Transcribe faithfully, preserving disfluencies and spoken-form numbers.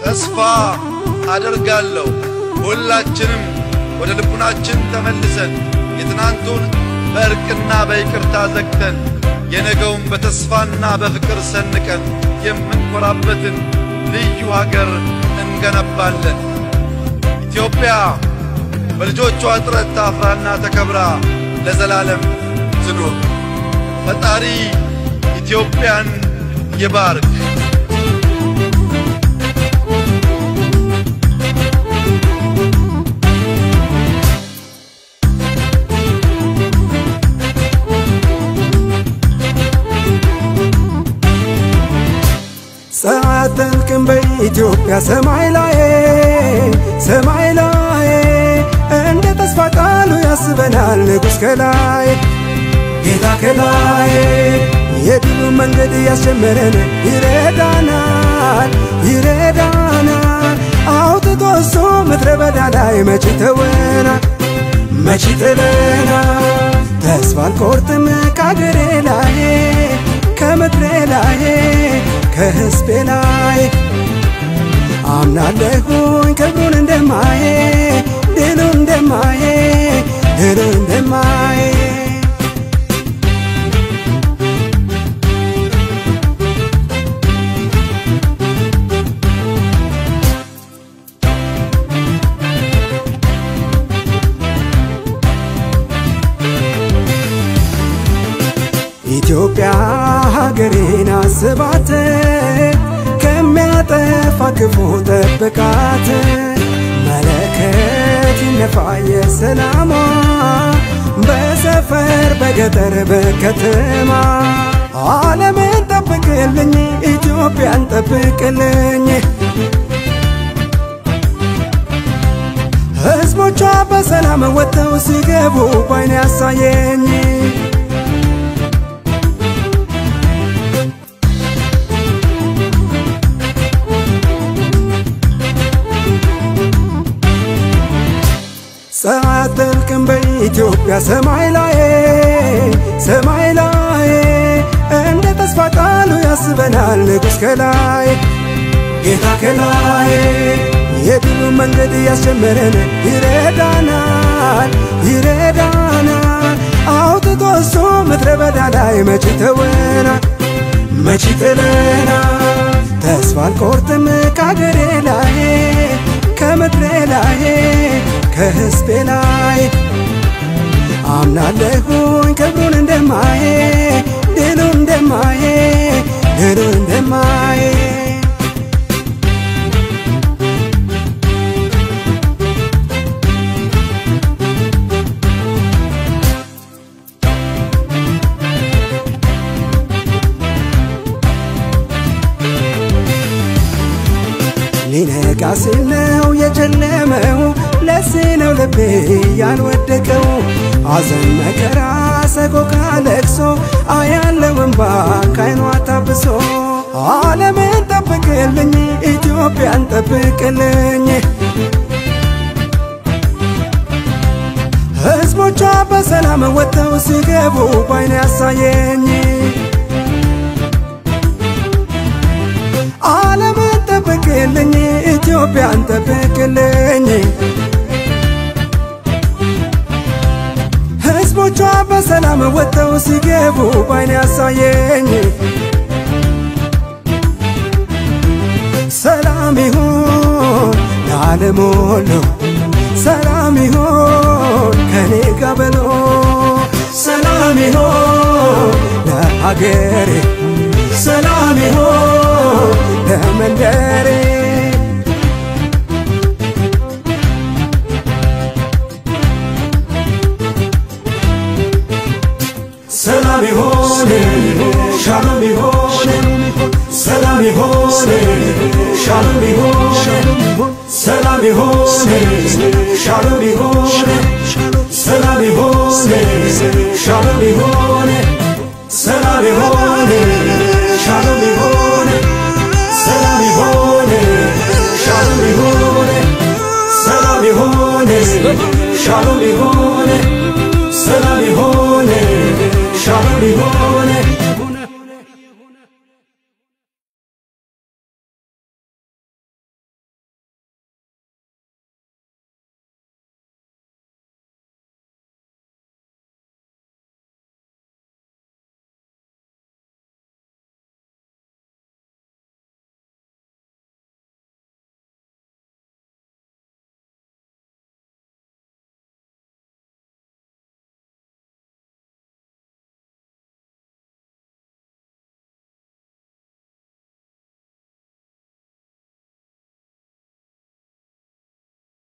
ተስፋ አደርጋለሁ ሁላችንም ወደ ልቡናችን ተመልሰን የትናንቱን በእርቅና በይቅርታ ዘግተን የነገውን በተስፋና በፍቅር ሰንቀን የምንኮራበትን ልዩ ሀገር እንገነባለን። ኢትዮጵያ በልጆቿ ጥረት ታፍራና ተከብራ ለዘላለም ትኑር። ፈጣሪ ኢትዮጵያን ይባርክ። ሰዓተልክም በኢትዮጵያ ሰማይ ላይ ሰማይ ላይ እንደ ተስፋ ቃሉ ያስበናል ንጉሥ ከላይ ጌታ ከላይ የድሉ መንገድ ያስጀመረን ይረዳናል ይረዳናል አውጥቶ እሱ ምድረ በዳ ላይ መች ተወናል መች ጥለናል ተስፋ አልቆርጥም ከአገሬ ላይ ከምድሬ ላይ ከሕዝቤ ላይ አምናለሁኝ ክብሩን እንደማየ ድሉ እንደማየ ድሉ እንደማየ ኢትዮጵያ ሀገሬን አስባት ከሚያጠፋ ክፉ ጠብቃት መለከት ይነፋ የሰላሟ በሰፈር በገጠር በከተማ ዓለምን ጠብቅልኝ ኢትዮጵያን ጠብቅልኝ ሕዝቦቿ በሰላም ወጥተው ሲገቡ ባይኔ ያሳየኝ ሰዓተልክም በኢትዮጵያ ሰማይ ላይ ሰማይ ላይ እንደ ተስፋ ቃሉ ያስበናል ንጉሥ ከላይ ጌታ ከላይ የድሉ መንገድ ያስጀመረን ይረዳናል ይረዳናል አውጥቶ እሱ ምድረ በዳ ላይ መች ተወናል መች ጥለናል ተስፋ አልቆርጥም ከአገሬ ላይ ከምድሬ ላይ ከሕዝቤ ላይ አምናለሁኝ ክብሩን እንደማየ ድሉ እንደማየ ድሉ እንደማየ ሊነጋ ሲል ነው የጨለመው ለዚህ ነው ልቤ ያልወደቀው ሐዘን መከራ ሰቆቃ ለቅሶ አያለው እንባ ከዓይኗ ታብሶ ዓለምን ጠብቅልኝ ኢትዮጵያን ጠብቅልኝ ሕዝቦቿ በሰላም ወጥተው ሲገቡ ባይኔ ያሳየኝ ዓለምን ጠብቅልኝ ኢትዮጵያን ጠብቅልኝ ሕዝቦቿ በሰላም ወጥተው ሲገቡ ባይኔ ያሳየኝ ሰላም ይሁን ለዓለም ሁሉ ሰላም ይሁን ከኔ ጋር በሎ ሰላም ይሁን ለሀገሬ ሰላም ይሁን ለመንደሬ ሰላም ይሁን ሻሎም ይሁን ሰላም ይሁን ሻሎም ይሁን ሰላም ይሁን ሻሎም ይሁን ሰላም ይሁን ሻሎም ይሁን ሰላም ይሁን ሻሎም ይሁን ሰላም ይሁን ሻሎም ይሁን ሰላም ይሁን ሻሎም ይሁን ሰላም ይሁን ሻሎም ይሁን